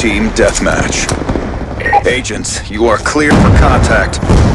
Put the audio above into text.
Team deathmatch. Agents, you are cleared for contact.